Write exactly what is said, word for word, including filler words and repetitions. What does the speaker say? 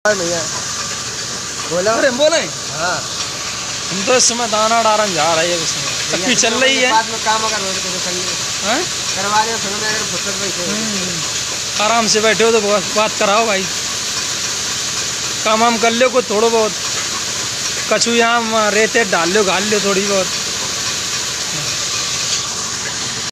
भैया बोलो। अरे बोले हाँ हम तो इस समय दाना डारन जा रहा है इसमें चक्की चल रही है। बाद में काम अगर रोड पे हैं करवा दे फिर मैं अगर फुर्सत बैठे आराम से बैठे हो तो बात कराओ भाई, काम वाम कर लो को थोड़ा बहुत, कछु यहाँ रेते डाल लो घाल लो थोड़ी बहुत।